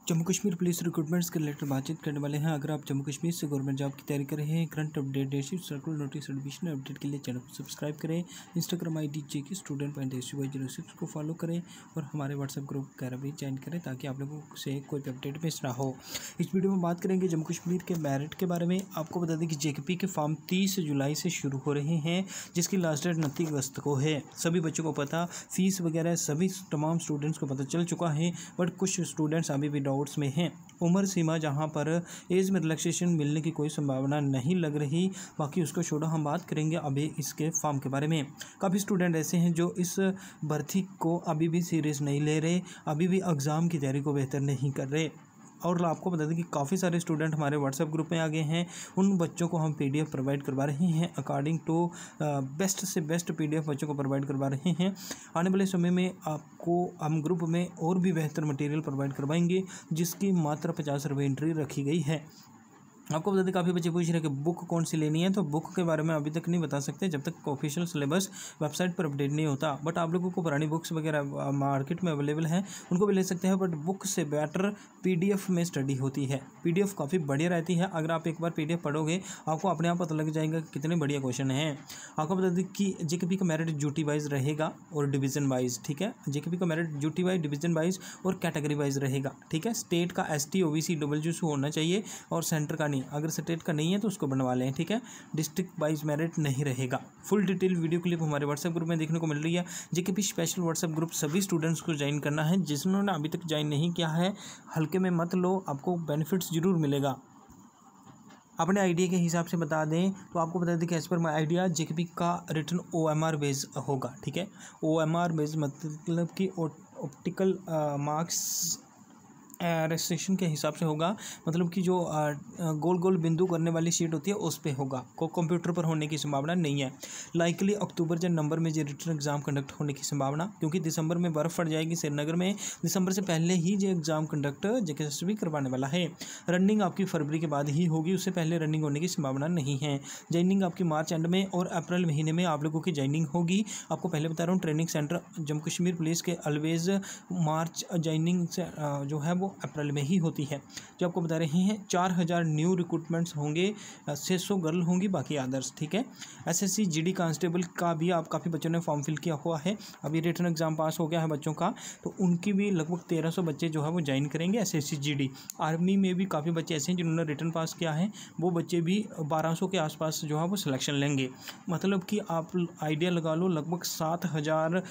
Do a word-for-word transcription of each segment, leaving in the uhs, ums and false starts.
Jammu Kashmir police recruitments के related बातचीत करने वाले हैं। अगर आप जम्मू कश्मीर से गवर्नमेंट जॉब की तैयारी कर रहे हैं, current update, date sheet, circular notice, admission update के लिए चैनल को सब्सक्राइब करें। Instagram I D J K student point S Y zero six को फॉलो करें और हमारे व्हाट्सएप ग्रुप वगैरह भी ज्वाइन करें ताकि आप लोगों से कोई भी अपडेट मिस ना हो। इस वीडियो में बात करेंगे जम्मू कश्मीर के मेरिट के बारे में। आपको बता दें कि जे के पी के फॉर्म तीस जुलाई से शुरू हो रहे हैं, जिसकी लास्ट डेट उनतीस अगस्त को है। सभी बच्चों को पता, फीस वगैरह सभी तमाम स्टूडेंट्स को पता चल चुका है, बट कुछ स्टूडेंट्स अभी भी डाउट्स में हैं। उम्र सीमा जहां पर एज में रिलैक्सेशन मिलने की कोई संभावना नहीं लग रही, बाकी उसको छोड़ो, हम बात करेंगे अभी इसके फॉर्म के बारे में। काफ़ी स्टूडेंट ऐसे हैं जो इस भर्ती को अभी भी सीरियस नहीं ले रहे, अभी भी एग्ज़ाम की तैयारी को बेहतर नहीं कर रहे। और आपको बता दें कि काफ़ी सारे स्टूडेंट हमारे व्हाट्सएप ग्रुप में आ गए हैं। उन बच्चों को हम पीडीएफ प्रोवाइड करवा रहे हैं, अकॉर्डिंग टू बेस्ट से बेस्ट पीडीएफ बच्चों को प्रोवाइड करवा रहे हैं। आने वाले समय में आपको हम ग्रुप में और भी बेहतर मटेरियल प्रोवाइड करवाएंगे, जिसकी मात्र पचास रुपये एंट्री रखी गई है। आपको बता दें काफ़ी बच्चे पूछ रहे हैं कि बुक कौन सी लेनी है, तो बुक के बारे में अभी तक नहीं बता सकते जब तक ऑफिशियल सिलेबस वेबसाइट पर अपडेट नहीं होता। बट आप लोगों को पुरानी बुक्स वगैरह मार्केट में अवेलेबल हैं, उनको भी ले सकते हैं। बट बुक से बेटर पीडीएफ में स्टडी होती है। पीडीएफ काफ़ी बढ़िया रहती है। अगर आप एक बार पीडीएफ पढ़ोगे आपको अपने आप पता लग जाएगा कि कितने बढ़िया क्वेश्चन हैं। आपको बता दें कि जेकेपी का मेरिट ड्यूटी वाइज रहेगा और डिवीजन वाइज, ठीक है। जेकेपी का merit duty wise, division wise और कैटेगरी वाइज रहेगा, ठीक है। स्टेट का S T, O B C, W C होना चाहिए और सेंटर का नहीं। अगर स्टेट का नहीं है तो उसको बनवा लें, ठीक है। डिस्ट्रिक्ट वाइज मेरिट नहीं रहेगा। फुल डिटेल वीडियो क्लिप हमारे व्हाट्सएप ग्रुप में देखने को मिल रही है। जेकेपी स्पेशल व्हाट्सएप ग्रुप सभी स्टूडेंट्स को ज्वाइन करना है। जिन्होंने अभी तक ज्वाइन नहीं किया है, हल्के में मत लो, आपको बेनिफिट्स जरूर मिलेगा। अपने आइडिया के हिसाब से बता दें तो आपको बता दें कि as per my idea JKP का return O M R base होगा, ठीक है। ओ एम आर बेस मतलब कि ऑप्टिकल मार्क्स रेस्ट्रिक्शन के हिसाब से होगा, मतलब कि जो आ, गोल गोल बिंदु करने वाली शीट होती है उस पे होगा। को कंप्यूटर पर होने की संभावना नहीं है। लाइकली अक्टूबर या नवंबर में जो रिटर्न एग्जाम कंडक्ट होने की संभावना, क्योंकि दिसंबर में बर्फ़ पड़ जाएगी श्रीनगर में। दिसंबर से पहले ही जो एग्ज़ाम कंडक्ट जेकेएसएस भी करवाने वाला है। रनिंग आपकी फरवरी के बाद ही होगी, उससे पहले रनिंग होने की संभावना नहीं है। ज्वाइनिंग आपकी मार्च एंड में और अप्रैल महीने में आप लोगों की ज्वाइनिंग होगी। आपको पहले बता रहा हूँ, training centre Jammu Kashmir police के ऑलवेज मार्च ज्वाइनिंग से जो है वो अप्रैल में ही होती है। जो आपको बता रहे हैं चार हज़ार न्यू रिक्रूटमेंट्स होंगे, छः सौ गर्ल होंगी, बाकी अदर्स, ठीक है। एसएससी जीडी कांस्टेबल का भी आप काफ़ी बच्चों ने फॉर्म फिल किया हुआ है। अभी रिटर्न एग्जाम पास हो गया है बच्चों का, तो उनकी भी लगभग तेरह सौ बच्चे जो है वो ज्वाइन करेंगे एसएससी जीडी। आर्मी में भी काफ़ी बच्चे ऐसे हैं जिन्होंने रिटर्न पास किया है, वो बच्चे भी बारह सौ के आसपास जो है वो सिलेक्शन लेंगे। मतलब कि आप आइडिया लगा लो, लगभग सात हज़ार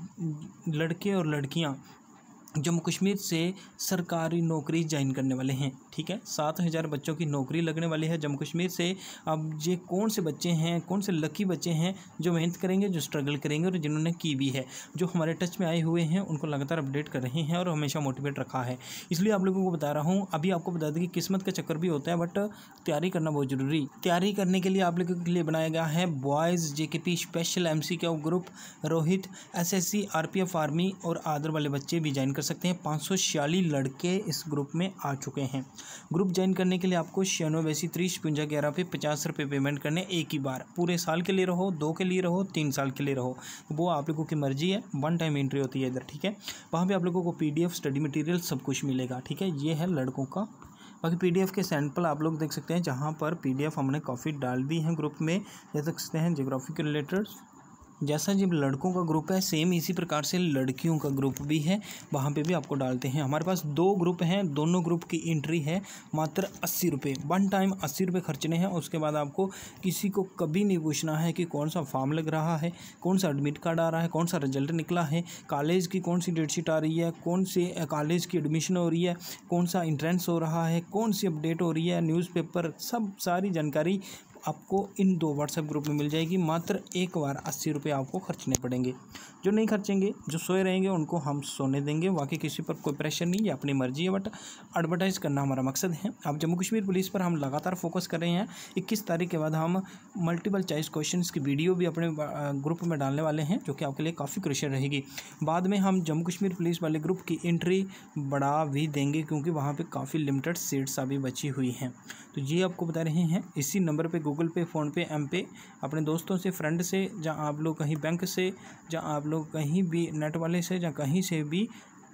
लड़के और लड़कियाँ जम्मू कश्मीर से सरकारी नौकरी ज्वाइन करने वाले हैं, ठीक है। सात हज़ार बच्चों की नौकरी लगने वाली है जम्मू कश्मीर से। अब ये कौन से बच्चे हैं, कौन से लकी बच्चे हैं जो मेहनत करेंगे, जो स्ट्रगल करेंगे और जिन्होंने की भी है, जो हमारे टच में आए हुए हैं, उनको लगातार अपडेट कर रहे हैं और हमेशा मोटिवेट रखा है। इसलिए आप लोगों को बता रहा हूँ। अभी आपको बता दें कि किस्मत का चक्कर भी होता है, बट तैयारी करना बहुत ज़रूरी। तैयारी करने के लिए आप लोगों के लिए बनाया गया है boys JKP special M C का group. Rohit, S S C, R P F, army और आदर वाले बच्चे भी ज्वाइन सकते हैं। पाँच सौ छियालीस लड़के इस ग्रुप में आ चुके हैं। ग्रुप ज्वाइन करने के लिए आपको छियानवे बेसी त्रीस पुंजा ग्यारह पे पचास रुपये पेमेंट करने एक ही बार। पूरे साल के लिए रहो, दो के लिए रहो, तीन साल के लिए रहो, वो आप लोगों की मर्जी है। वन टाइम एंट्री होती है इधर, ठीक है। वहाँ पे आप लोगों को पीडीएफ, स्टडी मटेरियल सब कुछ मिलेगा, ठीक है। ये है लड़कों का। बाकी पीडीएफ के सैंपल आप लोग देख सकते हैं, जहाँ पर पीडीएफ हमने काफ़ी डाल दी हैं ग्रुप में, देख सकते हैं। ज्योग्राफी के रिलेटेड जैसा जब लड़कों का ग्रुप है, सेम इसी प्रकार से लड़कियों का ग्रुप भी है, वहाँ पे भी आपको डालते हैं। हमारे पास दो ग्रुप हैं, दोनों ग्रुप की एंट्री है मात्र अस्सी रुपये। वन टाइम अस्सी रुपये खर्चने हैं। उसके बाद आपको किसी को कभी नहीं पूछना है कि कौन सा फॉर्म लग रहा है, कौन सा एडमिट कार्ड आ रहा है, कौन सा रिजल्ट निकला है, कॉलेज की कौन सी डेटशीट आ रही है, कौन से कॉलेज की एडमिशन हो रही है, कौन सा इंट्रेंस हो रहा है, कौन सी अपडेट हो रही है, न्यूज़पेपर, सब सारी जानकारी आपको इन दो व्हाट्सएप ग्रुप में मिल जाएगी। मात्र एक बार अस्सी रुपये आपको खर्चने पड़ेंगे। जो नहीं खर्चेंगे, जो सोए रहेंगे, उनको हम सोने देंगे। बाकी किसी पर कोई प्रेशर नहीं, ये अपनी मर्जी है, बट एडवर्टाइज़ करना हमारा मकसद है। अब जम्मू कश्मीर पुलिस पर हम लगातार फोकस कर रहे हैं। इक्कीस तारीख के बाद हम मल्टीपल चॉइस क्वेश्चंस की वीडियो भी अपने ग्रुप में डालने वाले हैं, जो कि आपके लिए काफ़ी क्रूशियल रहेगी। बाद में हम जम्मू कश्मीर पुलिस वाले ग्रुप की एंट्री बढ़ा भी देंगे, क्योंकि वहाँ पर काफ़ी लिमिटेड सीट्स अभी बची हुई हैं। तो ये आपको बता रहे हैं। इसी नंबर पर गूगल पे, फ़ोनपे, एम पे अपने दोस्तों से, फ्रेंड से, जहाँ आप लोग कहीं बैंक से, जहाँ आप लोग कहीं भी नेट वाले से, जहाँ कहीं से भी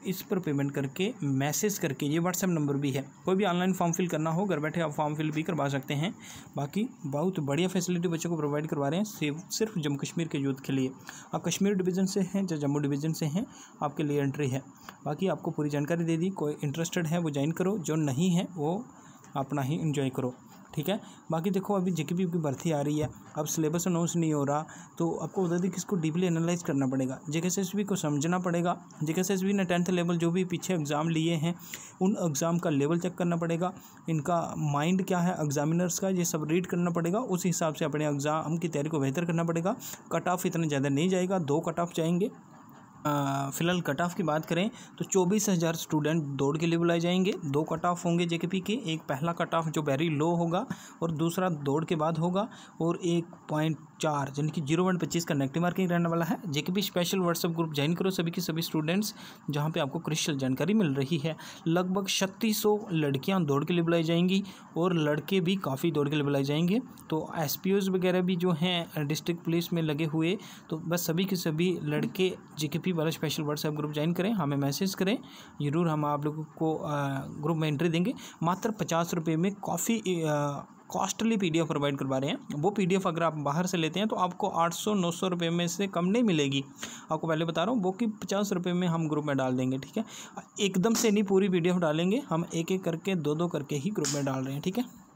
इस पर पेमेंट करके मैसेज करके, ये व्हाट्सएप नंबर भी है, कोई भी ऑनलाइन फॉर्म फिल करना हो घर बैठे आप फॉर्म फिल भी करवा सकते हैं। बाकी बहुत बढ़िया फैसिलिटी बच्चों को प्रोवाइड करवा रहे हैं सिर्फ सिर्फ जम्मू कश्मीर के यूथ के लिए। आप कश्मीर डिवीज़न से हैं या जम्मू डिवीज़न से हैं, आपके लिए एंट्री है। बाकी आपको पूरी जानकारी दे दी, कोई इंटरेस्टेड है वो ज्वाइन करो, जो नहीं है वो अपना ही एंजॉय करो, ठीक है। बाकी देखो अभी जेकेपी की भर्ती आ रही है, अब सिलेबस अनाउंस नहीं हो रहा, तो आपको बता दें कि इसको डीपली एनालाइज करना पड़ेगा, जेकेएसएसबी को समझना पड़ेगा। जेकेएसएसबी ने टेंथ लेवल जो भी पीछे एग्ज़ाम लिए हैं उन एग्ज़ाम का लेवल चेक करना पड़ेगा, इनका माइंड क्या है एग्जामिनर्स का, ये सब रीड करना पड़ेगा। उस हिसाब से अपने एग्ज़ाम की तैयारी को बेहतर करना पड़ेगा। कट ऑफ इतना ज़्यादा नहीं जाएगा, दो कट ऑफ जाएंगे। फ़िलहाल कट ऑफ की बात करें तो चौबीस हज़ार स्टूडेंट दौड़ के लिए बुलाए जाएंगे। दो कट ऑफ होंगे जेकेपी के, एक पहला कट ऑफ जो वेरी लो होगा और दूसरा दौड़ के बाद होगा, और एक पॉइंट चार यानी कि जीरो पॉइंट पच्चीस का नेगेटिव मार्किंग रहने वाला है। JKP special WhatsApp group join करो सभी के सभी स्टूडेंट्स, जहाँ पे आपको क्रिशियल जानकारी मिल रही है। लगभग छत्तीस सौ लड़कियाँ दौड़ के लिए बुलाई जाएंगी और लड़के भी काफ़ी दौड़ के लिए बुलाए जाएंगे। तो एस पी ओज़ वगैरह भी जो हैं डिस्ट्रिक्ट पुलिस में लगे हुए, तो बस सभी के सभी लड़के जेकेपी वाला स्पेशल व्हाट्सएप ग्रुप ज्वाइन करें, हमें मैसेज करें, ज़रूर हम आप लोगों को ग्रुप में एंट्री देंगे। मात्र पचास रुपये में काफ़ी कॉस्टली पीडीएफ प्रोवाइड करवा रहे हैं। वो पीडीएफ अगर आप बाहर से लेते हैं तो आपको आठ सौ नौ सौ रुपये में से कम नहीं मिलेगी, आपको पहले बता रहा हूँ। वो कि पचास रुपये में हम ग्रुप में डाल देंगे, ठीक है। एकदम से नहीं पूरी पीडीएफ डालेंगे हम, एक एक करके दो दो करके ही ग्रुप में डाल रहे हैं, ठीक है।